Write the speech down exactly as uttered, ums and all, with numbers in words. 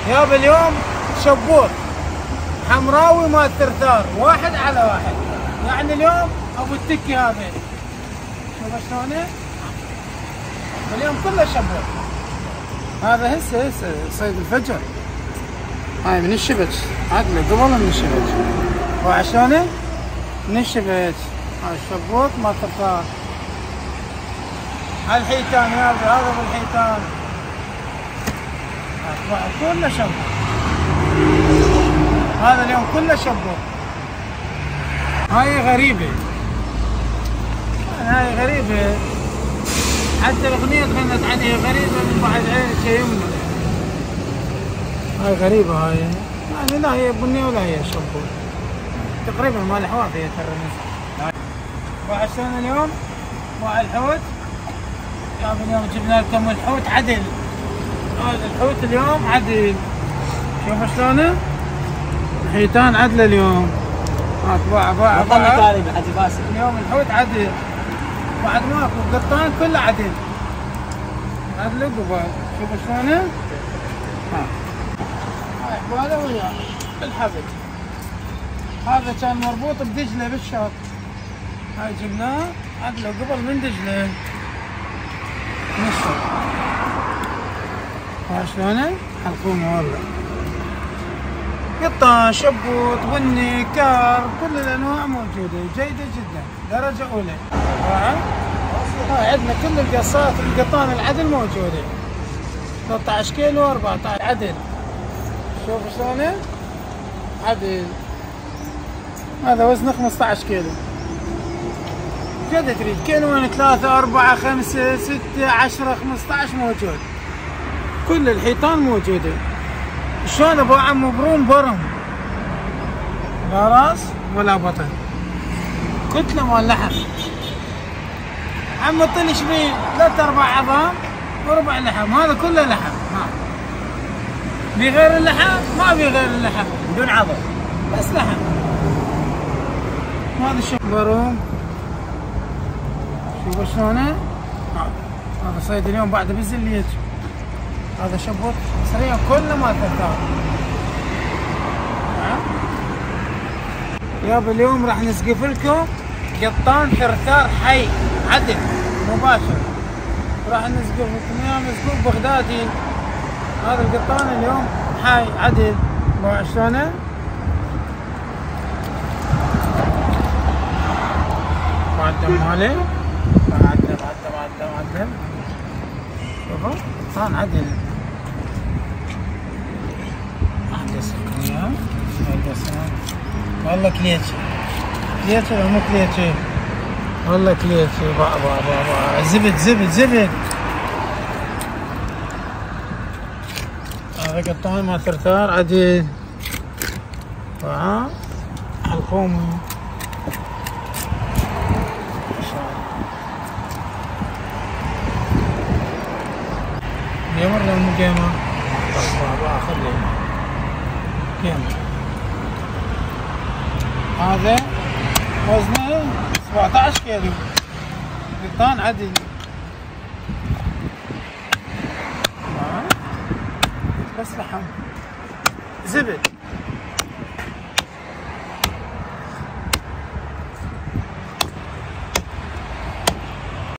يابا اليوم شبوط حمراوي مال ثرثار واحد على واحد، يعني اليوم ابو التكي هذا شوف شلونه اليوم كله شبوط. هذا هسه هسه صيد الفجر، هاي من الشبك عدله قبل من الشبك، وعشانه من الشبك هاي الشبوط مال ثرثار. الحيتان يابا هذا ابو الحيتان كله شبوط، هذا اليوم كله شبوط. هاي غريبة، هاي غريبة حتى الأغنية تغنت عليها غريبة من بعد عين شيء يمنع. هاي غريبة هاي، يعني لا هي بنية ولا هي شبوط تقريبا مال الحواف هي ترى. وعشان اليوم مع الحوت يابا اليوم جبنا لكم الحوت عدل، هذا الحوت اليوم عدل شوف شلونه الحيتان عدله اليوم. ها باع باع باع اليوم الحوت عدل بعد ماكو القطان كله عدل عدل قبال شوف شلونه. ها هاي حباله وياه بالحبل، هذا كان مربوط بدجله بالشط، هاي جبناه عدله قبل من دجله من الشط. ها شلونه حلقومه والله قطان شبوط بني كار كل الانواع موجوده جيده جدا درجه اولى. هاي عندنا كل القصات القطان العدل موجوده ثلاثة عشر كيلو أربعة عشر عدل شوف شلونه عدل. هذا وزنه خمسة عشر كيلو قد تريد كيلوين ثلاثة أربعة خمسة ستة عشرة خمسة عشر موجود، كل الحيتان موجوده. شلون ابو عم برون برم لا راس ولا بطن كتله مال لحم. عم طلش بيه ثلاث اربع عظام وربع لحم، هذا كله لحم. ها بغير اللحم ما بغير اللحم بدون عظم بس لحم. هذا شوف بروم شوفوا شلونه، هذا صيد اليوم بعد بالزليج. هذا شبوط سريع كله ما ثرثار. يابا اليوم راح نسقف لكم قطان ثرثار حي عدل مباشر، راح نسقف لكم اياه مسقوف بغدادي. هذا القطان اليوم حي عدل مع شلونه معدم ماله معدم معدم معدم معدم شوفوا قطان عدل. والله كليتشي كليتشي ولا مو كليتشي؟ والله كليتشي با با با با زبد زبد زبد. هذا قطان مال ثرثار عدل ها حلقومه ما شاء الله. قيمر ولا مو قيمر؟ با خليه قيمر. هذا وزنه سبعة عشر كيلو قطان عدل بس لحم زبد.